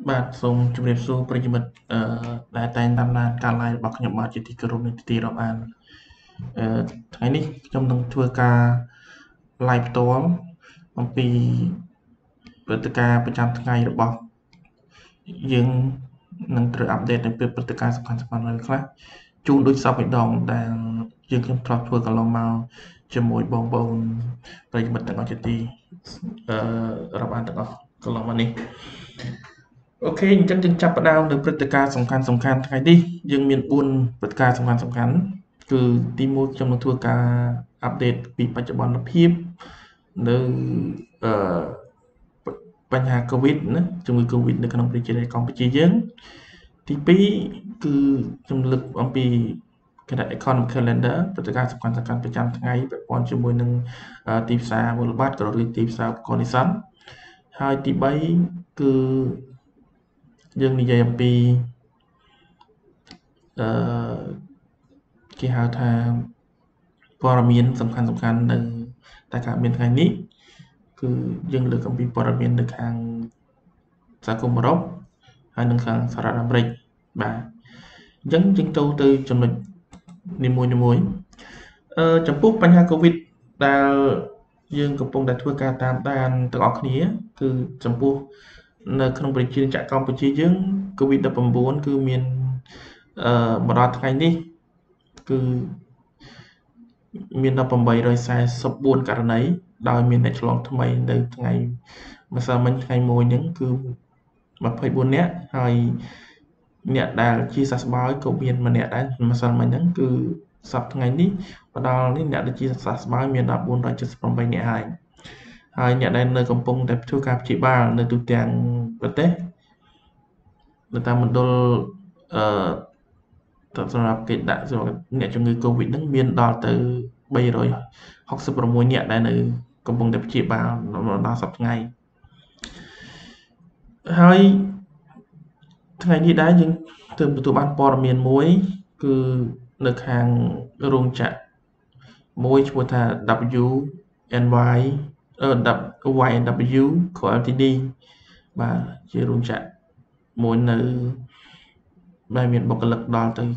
បាទសូមជម្រាបសួរប្រិយមិត្តដែលតែងតាមដានការ live របស់ខ្ញុំបាទជាទីគោរពនិងទីរាប់អានថ្ងៃនេះខ្ញុំនឹងធ្វើការ live ផ្ទាល់អំពីព្រឹត្តិការណ៍ប្រចាំថ្ងៃរបស់យើងនឹងត្រូវ update នៅពេលព្រឹត្តិការណ៍សំខាន់ៗខ្លះជូនដូចសពឯដងដែលយើងខ្ញុំធ្លាប់ធ្វើកន្លងមកជាមួយបងប្អូនប្រិយមិត្តទាំងអស់ជាទីរាប់អានទាំងអស់កន្លងមកនេះអូខេអញ្ចឹងយើងចាប់ផ្ដើមនៅព្រឹត្តិការណ៍សំខាន់ៗថ្ងៃនេះយើងមាន4ព្រឹត្តិការណ៍សំខាន់ៗគឺទី1ខ្ញុំនឹងធ្វើការ update ពីបច្ចុប្បន្នភាពនៅបញ្ហា COVID ណាជំងឺ COVID នៅក្នុងប្រជាជាតិកម្ពុជាយើងទី2គឺខ្ញុំលើកអំពីគណៈ Economic Calendar ព្រឹត្តិការណ៍សំខាន់ៗប្រចាំថ្ងៃពាក់ព័ន្ធជាមួយនឹងទីផ្សារមូលបត្រក៏ដូចទីផ្សារឧបករណ៍នេសាទហើយទី3គឺយើងនិយាយអំពីគេហៅថាព័ត៌មានសំខាន់ៗនៅតែកើតមានថ្ងៃនេះគឺយើងលើកអំពីព័ត៌មាននៅខាងសហគមន៍អឺរ៉ុបហើយនិងខាងសហរដ្ឋអាមេរិកបាទអញ្ចឹងយើងទៅចំណុចនីមួយៗចំពោះបញ្ហា COVID ដែលយើងកំពុងតែធ្វើការតាមដានទាំងអស់គ្នាគឺចំពោះនៅក្នុងប្រជាជាតិកម្ពុជាយើង COVID-19 គឺមានមកដល់ថ្ងៃនេះគឺមាន1844ករណីដោយមានអ្នកឆ្លងថ្មីនៅថ្ងៃម្សិលមិញថ្ងៃ1ហ្នឹងគឺ24នាក់ហើយអ្នកដែលជាសះស្បើយក៏មានម្នាក់ដែរម្សិលមិញហ្នឹងគឺសប្តាហ៍ថ្ងៃនេះមកដល់នេះអ្នកដែលជាសះស្បើយមានដល់478នាក់ហើយអ្នកដែលនៅកំពុងតែធ្វើការព្យាបាលនៅទូទាំងប្រទេសនៅតាមមណ្ឌលសម្រាប់គេដាក់សម្រាប់អ្នកជំងឺ COVID ហ្នឹងមានដល់ទៅ366នាក់ដែលនៅកំពុងតែព្យាបាលដល់សប្តាហ៍ថ្ងៃហើយថ្ងៃនេះដែរយើងទើបទទួលបានព័ត៌មានមួយគឺនៅខាងរោងចក្រមួយឈ្មោះថា YNW Co Ltd បាទជារោងចក្រមួយនៅដែលមានបុគ្គលិកដល់ទៅ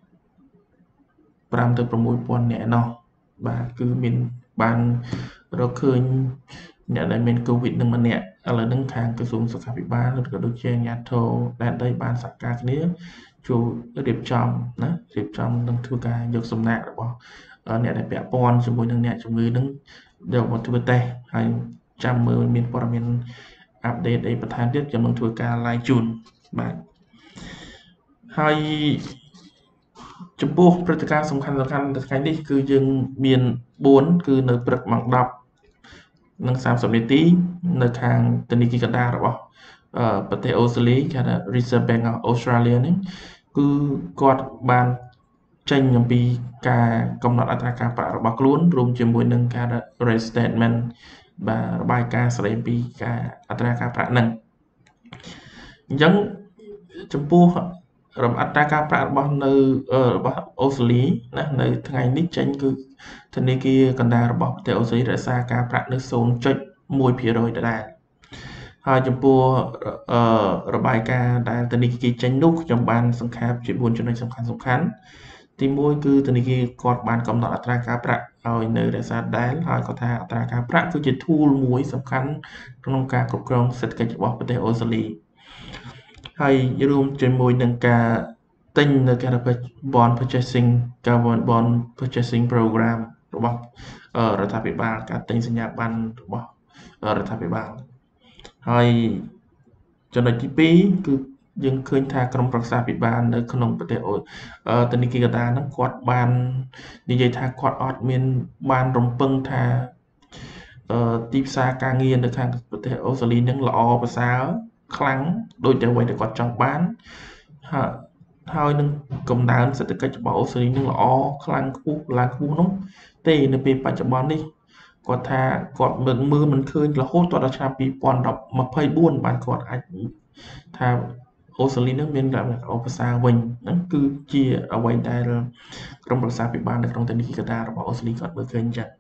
5ទៅ6000នាក់ឯណោះបាទគឺមានបានរកឃើញអ្នកដែលមាន COVID នឹងម្នាក់ឥឡូវហ្នឹងខាងក្រសួងសុខាភិបាលក៏ដូចជាអាជ្ញាធរដែនដីបានសហការគ្នាចូលរៀបចំនឹងធ្វើការយកសំណាក់របស់អ្នកដែលពាក់ព័ន្ធជាមួយនឹងអ្នកជំងឺហ្នឹងយកមកធ្វើតេស្តហើយចាំមើលមានព័ត៌មានអាប់ដេតអីបន្ថែមទៀតខ្ញុំនឹងធ្វើការ live ជូនបាទហើយចំពោះព្រឹត្តិការណ៍សំខាន់ថ្ងៃនេះគឺយើងមាន4គឺនៅព្រឹកម៉ោង10និង30នាទីនៅខាងធនាគារកណ្ដាលរបស់ប្រទេសអូស្ត្រាលីគេហៅថា Reserve Bank of Australia នេះគឺគាត់បានចេញអំពីការកំណត់អត្រាការប្រាក់របស់ខ្លួនរួមជាមួយនឹងការ rate statement បាទរបាយការណ៍ស្ដីអំពីការអត្រាការប្រាក់ហ្នឹងអញ្ចឹងចំពោះអត្រាការប្រាក់របស់របស់អូស្ត្រាលីណានៅថ្ងៃនេះចេញគឺធនាគារកណ្ដាលរបស់ប្រទេសអូស្ត្រាលីរក្សាការប្រាក់នៅ 0.1% ដដែលហើយចំពោះរបាយការណ៍ដែលធនាគារចេញនោះខ្ញុំបានសង្ខេបជា4ចំណុចសំខាន់ទី1គឺធនាគារគាត់បានកំណត់អត្រាការប្រាក់ឲ្យនៅរក្សាដដែលហើយគាត់ថាអត្រាការប្រាក់គឺជា tool មួយសំខាន់ក្នុងការគ្រប់គ្រងសេដ្ឋកិច្ចរបស់ប្រទេសអូស្ត្រាលីហើយរួមជាមួយនឹងការទិញនៅគេហៅថា bond purchasing program របស់រដ្ឋាភិបាលការទិញសញ្ញាបត្ររបស់រដ្ឋាភិបាលហើយចំណុចទី2គឺយើងឃើញថាក្រមប្រឹក្សាភិបាលនៅក្នុងប្រទេសធនាគារកណ្ដាលហ្នឹងគាត់បាននិយាយថាគាត់អត់មានបានរំពឹងថាទីផ្សារការងារនៅខាងប្រទេសអូស្ត្រាលីហ្នឹងល្អប្រសើរខ្លាំងដូចតែអ្វីដែលគាត់ចង់បានហើយនឹងកំណើនសេដ្ឋកិច្ចរបស់អូស្ត្រាលីនឹងល្អខ្លាំងខ្ពស់ឡើងខ្ពស់នោះទេនៅពេលបច្ចុប្បន្ននេះគាត់ថាគាត់មើលមិនឃើញរហូតដល់ឆ្នាំ2024បានគាត់អាចថាអូស្ត្រាលីនឹងមានលក្ខណៈល្អប្រសើរវិញហ្នឹងគឺជាអ្វីដែលក្រុមប្រឹក្សាភិបាលនៅក្នុងធនាគារកណ្ដាលរបស់អូស្ត្រាលីគាត់មើលឃើញអញ្ចឹង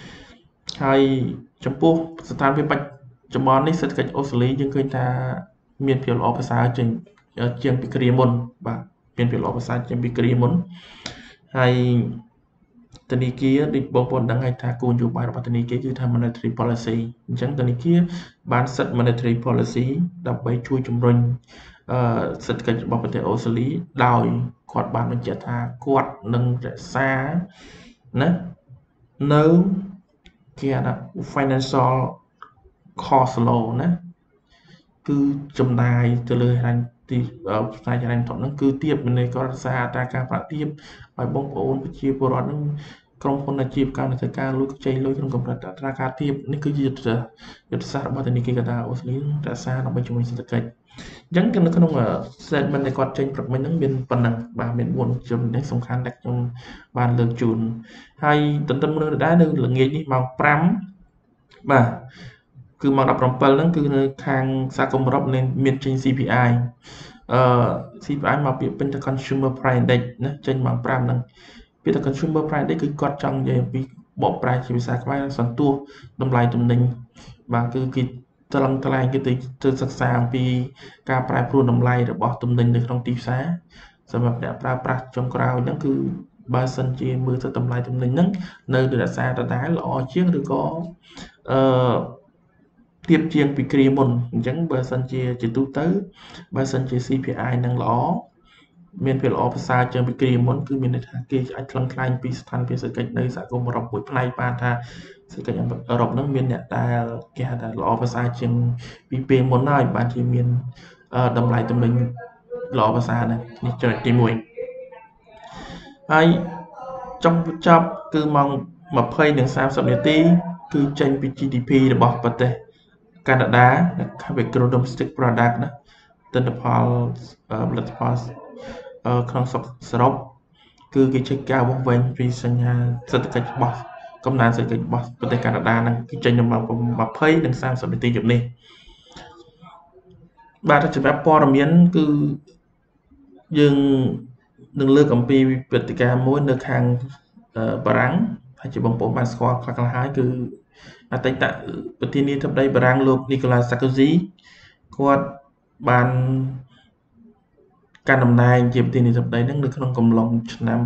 ហើយចំពោះស្ថានភាពបច្ចុប្បន្ននេះសេដ្ឋកិច្ចអូស្ត្រាលីយើងឃើញថាមានភាពល្អប្រសើរជាងពីគ្រាមុនបាទមានភាពល្អប្រសើរជាងពីគ្រាមុនហើយធនាគារដូចបងប្អូនដឹងហើយថាគោលនយោបាយរបស់ធនាគារគឺថា monetary policy អញ្ចឹងធនាគារបាន set monetary policy ដើម្បីជួយជំរុញសេដ្ឋកិច្ចរបស់ប្រទេសអូស្ត្រាលីដោយគាត់បានបញ្ជាក់ថាគាត់នឹងរក្សាណានៅគេហៅថា financial cost low ណាគឺចំណាយទៅលើហិរញ្ញទីផ្នែកហិរញ្ញវត្ថុហ្នឹងគឺទាបមានន័យគាត់រក្សាអត្រាការប្រាក់ទាបឲ្យបងប្អូនប្រជាពលរដ្ឋហ្នឹងក្រុមហ៊ុនអាជីវកម្មនៅធ្វើការលុយខ្ចីលុយក្នុងកម្រិតអត្រាការទាបនេះគឺជាយុទ្ធសាស្ត្ររបស់ធនាគារកណ្ដាលអូស្ត្រាលីរក្សាដើម្បីជំរុញសេដ្ឋកិច្ចអញ្ចឹងនៅក្នុង statement ដែលគាត់ចេញព្រឹកមិញហ្នឹងមានប៉ុណ្ណឹងបាទមាន4ចំណុចសំខាន់ដែលខ្ញុំបានលើកជូនហើយទន្ទឹមនឹងដែរនៅល្ងាចនេះម៉ោង5បាទគឺម៉ោង17ហ្នឹងគឺនៅខាងសហគមន៍អឺរ៉ុបមានចេញ CPI CPI មកពាក្យពេញថា Consumer Price Index ណាចេញម៉ោង5ហ្នឹងពាក្យថា Consumer Price Index គឺគាត់ចង់និយាយអំពីបកប្រែជាភាសាខ្មែរសន្ទុះតម្លៃទំនិញបាទគឺគេថ្លែងគេទៅសិក្សាអំពីការប្រែប្រួលតម្លៃរបស់ទំនិញនៅក្នុងទីផ្សារសម្រាប់អ្នកប្រើប្រាស់ចុងក្រោយហ្នឹងគឺបើសិនជាមើលទៅតម្លៃទំនិញហ្នឹងនៅរក្សាដដែលល្អជាងឬក៏ទៀបជាងពីគ្រាមុនអញ្ចឹងបើសិនជាទូទៅបើសិនជា CPI នឹងល្អមានភាពល្អប្រសើរជាងពីគ្រាមុនគឺមានន័យថាគេអាចថ្លឹងថ្លែងពីស្ថានភាពសេដ្ឋកិច្ចនៅសហគមន៍អឺរ៉ុបមួយផ្នែកបានថាសេដ្ឋកិច្ចអឺរ៉ុបហ្នឹងមានអ្នកដែលគេហៅថាល្អប្រសើរជាងពីពេលមុនហើយបានជាមានតម្លៃទំនិញល្អប្រសើរណាស់នេះចំណុចទី1ហើយចុងបញ្ចប់គឺម៉ោង20 និង 30 នាទីគឺចេញពី GDP របស់ប្រទេសកាណាដា Gross Domestic Product ណាទិន្នផលផលិតផលក្នុងស្រុកសរុបគឺគេចេញការវាស់វែងពីសញ្ញាសេដ្ឋកិច្ចរបស់កំណើនសេដ្ឋកិច្ចរបស់ប្រទេសកាណាដាហ្នឹងគឺចេញនៅម៉ោង20 និង 30 នាទីយប់នេះបាទសម្រាប់ព័ត៌មានគឺយើងនឹងលើកអំពីព្រឹត្តិការណ៍មួយនៅខាងបារាំងហើយជាបងប្អូនបានស្គាល់ខ្លះៗហើយគឺអតីតប្រធានាធិបតីបារាំងលោក Nicolas Sarkozy គាត់បានកាន់តំណែងជាប្រធានាធិបតីនឹងនៅក្នុងកំឡុងឆ្នាំ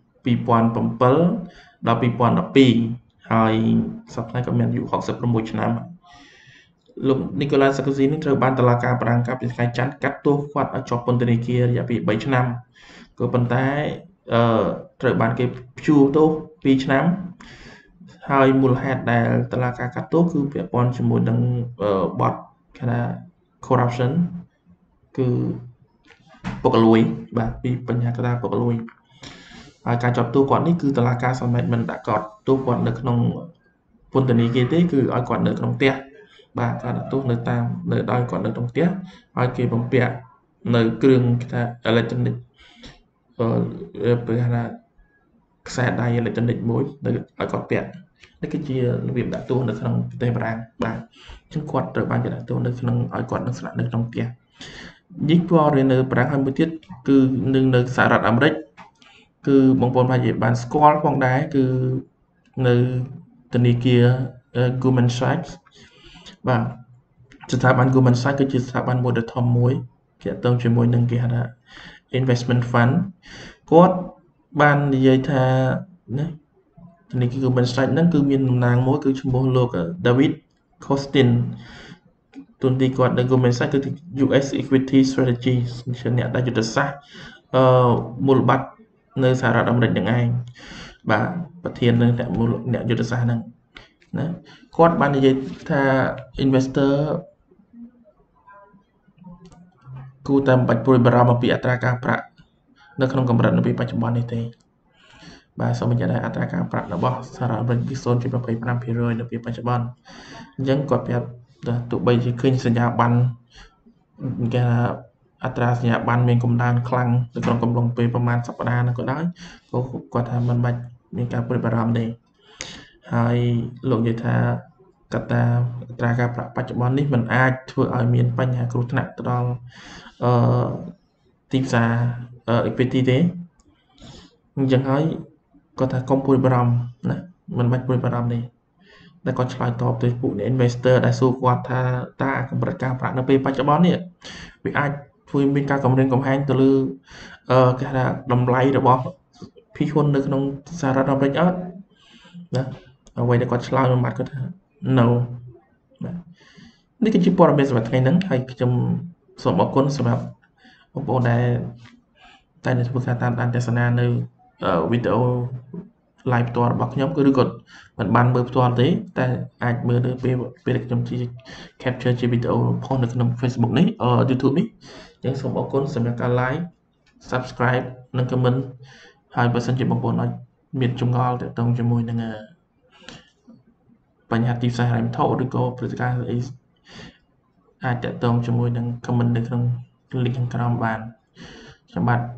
2007ដល់2012ហើយសប្តាហ៍ក៏មានអាយុ66ឆ្នាំលោក Nicolas Sarkozy នឹងត្រូវបានតុលាការបារាំងកាលពីថ្ងៃច័ន្ទកាត់ទោសគាត់ឲ្យជាប់ពន្ធនាគាររយៈពេល3ឆ្នាំក៏ប៉ុន្តែត្រូវបានគេព្យួរទោស2ឆ្នាំហើយមូលហេតុដែលតុលាការកាត់ទោសគឺពាក់ព័ន្ធជាមួយនឹងបទគេថា corruption គឺពុករលួយបាទពីបញ្ហាកត្តាពុករលួយហើយការចាប់ទោសគាត់នេះគឺតុលាការសម្រេចមិនដាក់គាត់ទោសគាត់នៅក្នុងពន្ធនាគារទេគឺឲ្យគាត់នៅក្នុងផ្ទះបាទការដាក់ទោសនៅដោយគាត់នៅក្នុងផ្ទះហើយគេបំពាក់នៅគ្រឿងគេថា electronic គេថាខ្សែដៃ electronic មួយនៅឲ្យគាត់ពាក់នេះគឺជារបៀបដាក់ទោសនៅក្នុងប្រទេសបារាំងបាទអញ្ចឹងគាត់ត្រូវបានគេដាក់ទោសនៅក្នុងឲ្យគាត់នឹងស្នាក់នៅក្នុងផ្ទះនេះព័ត៌មាននៅបារាំងហើយមួយទៀតគឺនៅសហរដ្ឋអាមេរិកគឺបងប្អូនប្រហែលជាបានស្គាល់ផងដែរគឺនៅធនាគារ Goldman Sachs បាទស្ថាប័ន Goldman Sachs គឺជាស្ថាប័នមួយដ៏ធំមួយទាក់ទងជាមួយនឹងគេហៅថា investment fund គាត់បាននិយាយថាណាធនាគារ Goldman Sachs ហ្នឹងគឺមានតំណាងមួយគឺឈ្មោះលោក David Kostin ទុនទីគាត់នៅ Goldman Sachs គឺ US Equity Strategy ជាអ្នកដែលយុទ្ធសាស្ត្រមូលបត្រនៅសហរដ្ឋអាមេរិកនឹងឯងបាទប្រធាននៅអ្នកយុទ្ធសាស្ត្រហ្នឹងណាគាត់បាននិយាយថា investor គួរតែមិនបាច់ព្រួយបារម្ភអំពីអត្រាការប្រាក់នៅក្នុងកម្រិតនៅពេលបច្ចុប្បន្ននេះទេបាទសូមបញ្ជាក់ថាអត្រាការប្រាក់របស់សហរដ្ឋអាមេរិកគឺ 0.25% នៅពេលបច្ចុប្បន្នអញ្ចឹងគាត់ប្រាប់ថាទោះបីជាឃើញសញ្ញាប័ណ្ណគេថាអត្រាសញ្ញាប័ណ្ណមានកម្ដៅខ្លាំងនៅក្នុងកំឡុងពេលប្រហែលសប្តាហ៍ហ្នឹងក៏ដោយក៏គាត់ថាមិនបាច់មានការព្រួយបារម្ភទេហើយលោកនិយាយថាកត្តាអត្រាការប្រាក់បច្ចុប្បន្ននេះមិនអាចធ្វើឲ្យមានបញ្ហាគ្រោះថ្នាក់ទៅដល់ទីផ្សារ equity ទេអញ្ចឹងហើយគាត់ថាកុំព្រួយបារម្ភណាមិនបាច់ព្រួយបារម្ភទេដែលគាត់ឆ្លើយតបទៅពួកអ្នក investor ដែលសួរគាត់ថាតើកម្រិតការប្រាក់នៅពេលបច្ចុប្បន្ននេះវាអាចធ្វើមានការគម្រាមកំហែងទៅលើគេថាតម្លៃរបស់ភាគហ៊ុននៅក្នុងសហរដ្ឋអាមេរិកអត់ណាអ្វីដែលគាត់ឆ្លើយមួយម៉ាត់គាត់ថា no បាទនេះគឺជាព័ត៌មានសម្រាប់ថ្ងៃហ្នឹងហើយខ្ញុំសូមអរគុណសម្រាប់បងប្អូនដែលតែធ្វើការតាមដានទស្សនានៅវីដេអូ live ផ្ទាល់របស់ខ្ញុំឬក៏មិនបានមើលផ្ទាល់ទេតែអាចមើលនៅពេលខ្ញុំជា capture ជាវីដេអូផុសនៅក្នុង Facebook នេះYouTube នេះអញ្ចឹងសូមអរគុណសម្រាប់ការ like subscribe និង comment ហើយបើសិនជាបងប្អូនអាចមានចម្ងល់ទាក់ទងជាមួយនឹងបញ្ហាទីផ្សារហិរញ្ញវត្ថុឬក៏ព្រឹត្តិការណ៍អីអាចតាក់ទងជាមួយនឹង comment នៅក្នុង link ខាងក្រោមបានខ្ញុំបាទ